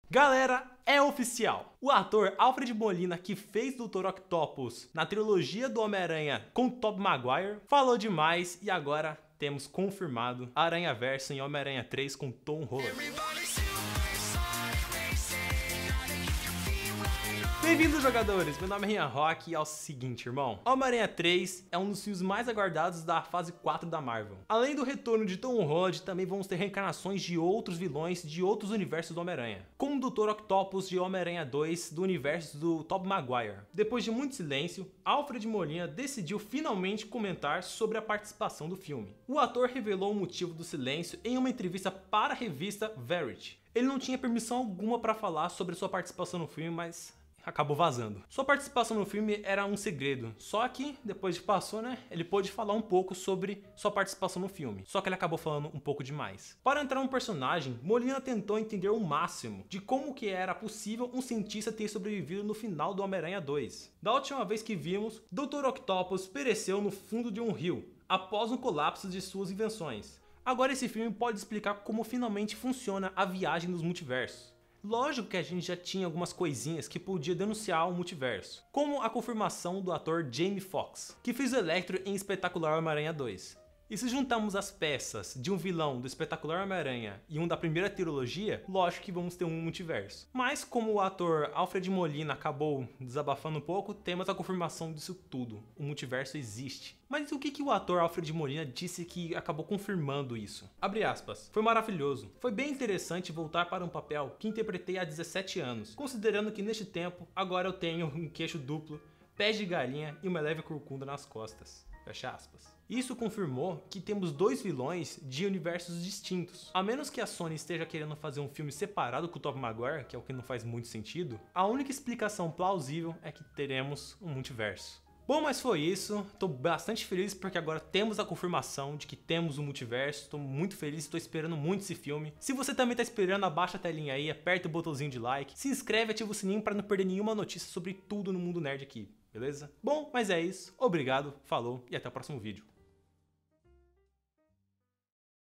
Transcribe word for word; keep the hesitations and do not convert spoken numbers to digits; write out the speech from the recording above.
Galera, é oficial! O ator Alfred Molina, que fez doutor Octopus na trilogia do Homem-Aranha com Tobey Maguire, falou demais e agora temos confirmado Aranhaverso em Homem-Aranha três com Tom Holland. Bem-vindos, jogadores! Meu nome é Rian Rock e é o seguinte, irmão. Homem-Aranha três é um dos filmes mais aguardados da fase quatro da Marvel. Além do retorno de Tom Holland, também vamos ter reencarnações de outros vilões de outros universos do Homem-Aranha, como o doutor Octopus de Homem-Aranha dois do universo do Tobey Maguire. Depois de muito silêncio, Alfred Molina decidiu finalmente comentar sobre a participação do filme. O ator revelou o motivo do silêncio em uma entrevista para a revista Variety. Ele não tinha permissão alguma para falar sobre sua participação no filme, mas acabou vazando. Sua participação no filme era um segredo, só que depois que passou, né, ele pôde falar um pouco sobre sua participação no filme, só que ele acabou falando um pouco demais. Para entrar no personagem, Molina tentou entender o máximo de como que era possível um cientista ter sobrevivido no final do Homem-Aranha dois. Da última vez que vimos, doutor Octopus pereceu no fundo de um rio, após um colapso de suas invenções. Agora esse filme pode explicar como finalmente funciona a viagem dos multiversos. Lógico que a gente já tinha algumas coisinhas que podia denunciar o multiverso, como a confirmação do ator Jamie Foxx, que fez o Electro em Espetacular Homem-Aranha dois. E se juntamos as peças de um vilão do Espetacular Homem-Aranha e um da primeira trilogia, lógico que vamos ter um multiverso. Mas como o ator Alfred Molina acabou desabafando um pouco, temos a confirmação disso tudo. O multiverso existe. Mas o que, que o ator Alfred Molina disse que acabou confirmando isso? Abre aspas. Foi maravilhoso. Foi bem interessante voltar para um papel que interpretei há dezessete anos, considerando que neste tempo, agora eu tenho um queixo duplo, pés de galinha e uma leve corcunda nas costas. Fecha aspas. Isso confirmou que temos dois vilões de universos distintos. A menos que a Sony esteja querendo fazer um filme separado com o Tobey Maguire, que é o que não faz muito sentido, a única explicação plausível é que teremos um multiverso. Bom, mas foi isso. Tô bastante feliz porque agora temos a confirmação de que temos um multiverso. Tô muito feliz, tô esperando muito esse filme. Se você também tá esperando, abaixa a telinha aí, aperta o botãozinho de like, se inscreve e ativa o sininho para não perder nenhuma notícia sobre tudo no mundo nerd aqui, beleza? Bom, mas é isso. Obrigado, falou e até o próximo vídeo.